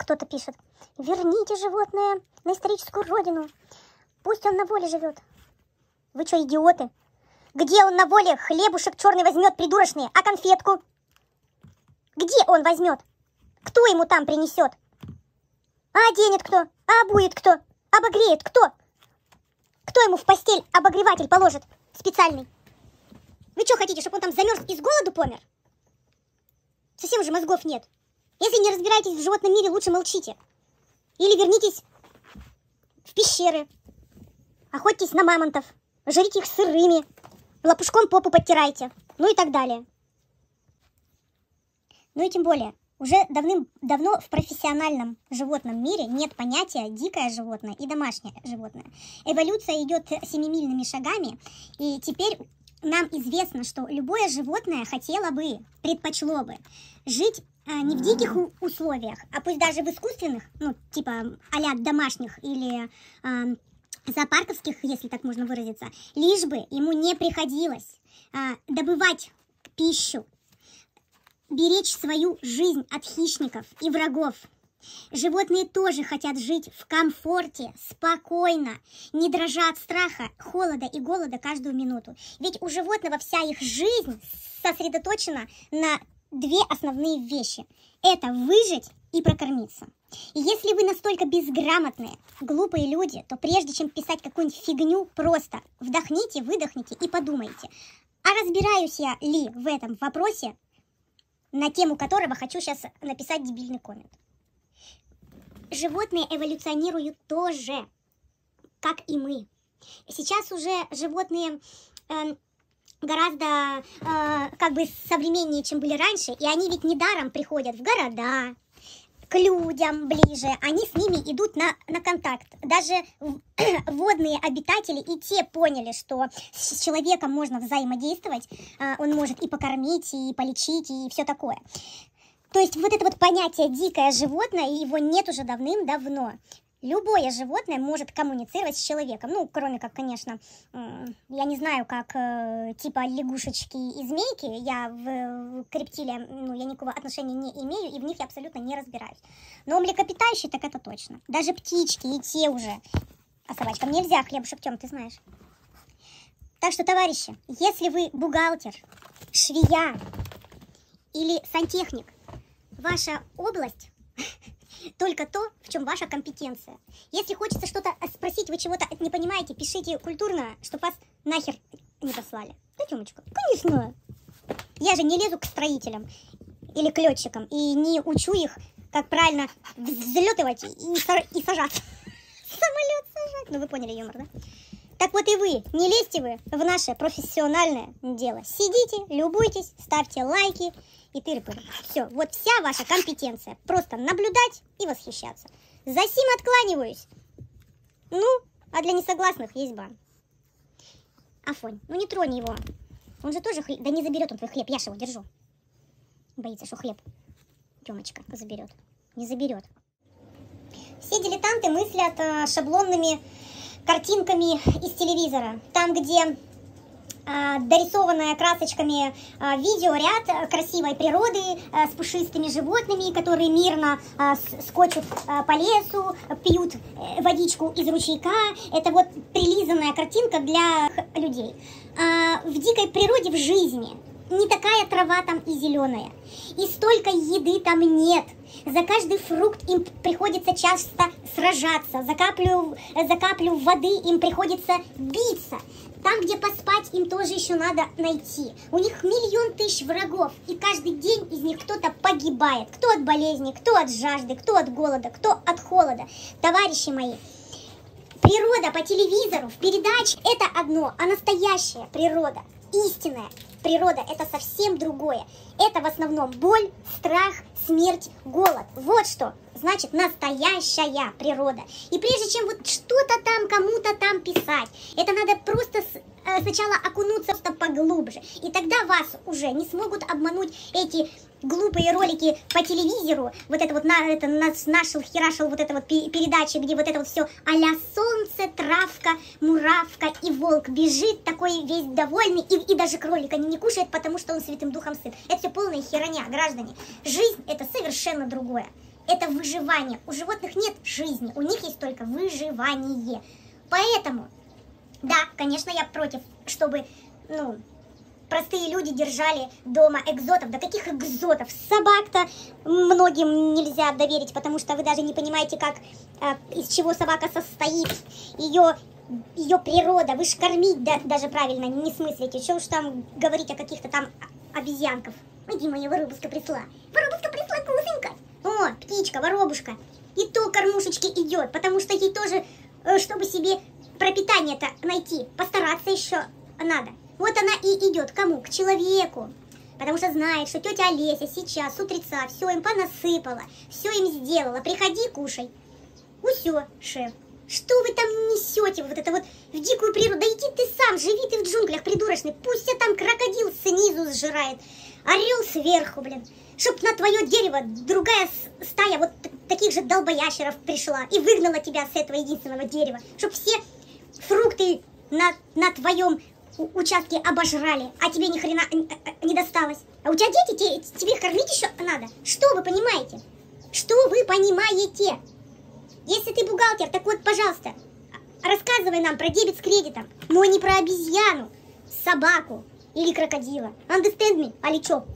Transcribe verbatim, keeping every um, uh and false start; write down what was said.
кто-то пишет: верните животное на историческую родину. Пусть он на воле живет. Вы что, идиоты? Где он на воле хлебушек черный возьмет, придурочный, а конфетку? Где он возьмет? Кто ему там принесет? А оденет кто? А обует кто? Обогреет кто? Кто ему в постель обогреватель положит специальный? Вы что хотите, чтобы он там замерз и с голоду помер? Совсем уже мозгов нет. Если не разбираетесь в животном мире, лучше молчите. Или вернитесь в пещеры, охотитесь на мамонтов, жрите их сырыми, лопушком попу подтирайте, ну и так далее. Ну и тем более, уже давным-давно в профессиональном животном мире нет понятия дикое животное и домашнее животное. Эволюция идет семимильными шагами, и теперь нам известно, что любое животное хотело бы, предпочло бы жить а, не в диких условиях, а пусть даже в искусственных, ну, типа а-ля домашних или а, зоопарковских, если так можно выразиться, лишь бы ему не приходилось а, добывать пищу, беречь свою жизнь от хищников и врагов. Животные тоже хотят жить в комфорте, спокойно, не дрожа от страха, холода и голода каждую минуту. Ведь у животного вся их жизнь сосредоточена на две основные вещи. Это выжить и прокормиться. И если вы настолько безграмотные, глупые люди, то прежде чем писать какую-нибудь фигню, просто вдохните, выдохните и подумайте, а разбираюсь я ли в этом вопросе, на тему которого хочу сейчас написать дебильный коммент. Животные эволюционируют тоже, как и мы. Сейчас уже животные э, гораздо э, как бы современнее, чем были раньше, и они ведь недаром приходят в города, к людям ближе, они с ними идут на, на контакт. Даже водные обитатели и те поняли, что с человеком можно взаимодействовать, э, он может и покормить, и полечить, и все такое. То есть вот это вот понятие «дикое животное», его нет уже давным-давно. Любое животное может коммуницировать с человеком. Ну, кроме как, конечно, я не знаю, как типа лягушечки и змейки. Я в, к рептилиям, ну, я никакого отношения не имею, и в них я абсолютно не разбираюсь. Но млекопитающие, так это точно. Даже птички и те уже. А собачкам нельзя хлебушек, Тём, ты знаешь. Так что, товарищи, если вы бухгалтер, швея или сантехник, ваша область только то, в чем ваша компетенция. Если хочется что-то спросить, вы чего-то не понимаете, пишите культурно, чтобы вас нахер не послали. Да, Тёмочка? Конечно. Я же не лезу к строителям или к летчикам и не учу их, как правильно взлетывать и, и сажаться. Самолет сажать. Ну, вы поняли юмор, да? Так вот и вы, не лезьте вы в наше профессиональное дело. Сидите, любуйтесь, ставьте лайки и тыры-пыры. Все, вот вся ваша компетенция. Просто наблюдать и восхищаться. За сим откланиваюсь. Ну, а для несогласных есть бан. Афонь, ну не тронь его. Он же тоже хлеб. Да не заберет он твой хлеб, я же его держу. Боится, что хлеб Тёмочка заберет. Не заберет. Все дилетанты мыслят э, шаблонными картинками из телевизора. Там, где э, дорисованная красочками э, видеоряд красивой природы э, с пушистыми животными, которые мирно э, скочут э, по лесу, пьют э, водичку из ручейка. Это вот прилизанная картинка для людей. А в дикой природе, в жизни, не такая трава там и зеленая. И столько еды там нет. За каждый фрукт им приходится часто сражаться. За каплю, за каплю воды им приходится биться. Там, где поспать, им тоже еще надо найти. У них миллион тысяч врагов. И каждый день из них кто-то погибает. Кто от болезни, кто от жажды, кто от голода, кто от холода. Товарищи мои, природа по телевизору, в передаче – это одно, а настоящая природа, истинная природа – это совсем другое. Это в основном боль, страх, смерть, голод. Вот что значит настоящая природа. И прежде чем вот что-то там кому-то там писать, это надо просто с, э, сначала окунуться поглубже. И тогда вас уже не смогут обмануть эти глупые ролики по телевизору, вот это вот на, это, наш, нашел, херашил, вот это вот передачи, где вот это вот все а-ля солнце, травка, муравка и волк бежит такой весь довольный, и, и даже кролика не, не кушает, потому что он святым духом сыт. Это все полная херня, граждане. Жизнь это совершенно другое. это выживание. У животных нет жизни, у них есть только выживание. Поэтому, да, конечно, я против, чтобы, ну, простые люди держали дома экзотов. Да каких экзотов? Собак-то многим нельзя доверить, потому что вы даже не понимаете, как, э, из чего собака состоит, ее, ее природа. Вы ж кормить да, даже правильно не смыслите. Что уж там говорить о каких-то там обезьянках. Иди, моя воробушка пришла. Воробушка пришла кусенькать. О, птичка, воробушка. И то кормушечки идет, потому что ей тоже, э, чтобы себе пропитание-то найти, постараться еще надо. Вот она и идет к кому? К человеку. Потому что знает, что тетя Олеся сейчас с утреца все им понасыпала, все им сделала. Приходи, кушай. Усё, шеф. Что вы там несете, вот это вот в дикую природу? Да иди ты сам, живи ты в джунглях придурочный. Пусть тебя там крокодил снизу сжирает, орел сверху, блин. Чтоб на твое дерево другая стая вот таких же долбоящеров пришла и выгнала тебя с этого единственного дерева. Чтоб все фрукты на, на твоем участке обожрали, а тебе ни хрена не досталось. А у тебя дети, тебе, тебе их кормить еще надо. Что вы понимаете? Что вы понимаете? Если ты бухгалтер, так вот, пожалуйста, рассказывай нам про дебет с кредитом, но не про обезьяну, собаку или крокодила. Understand me? Али чё?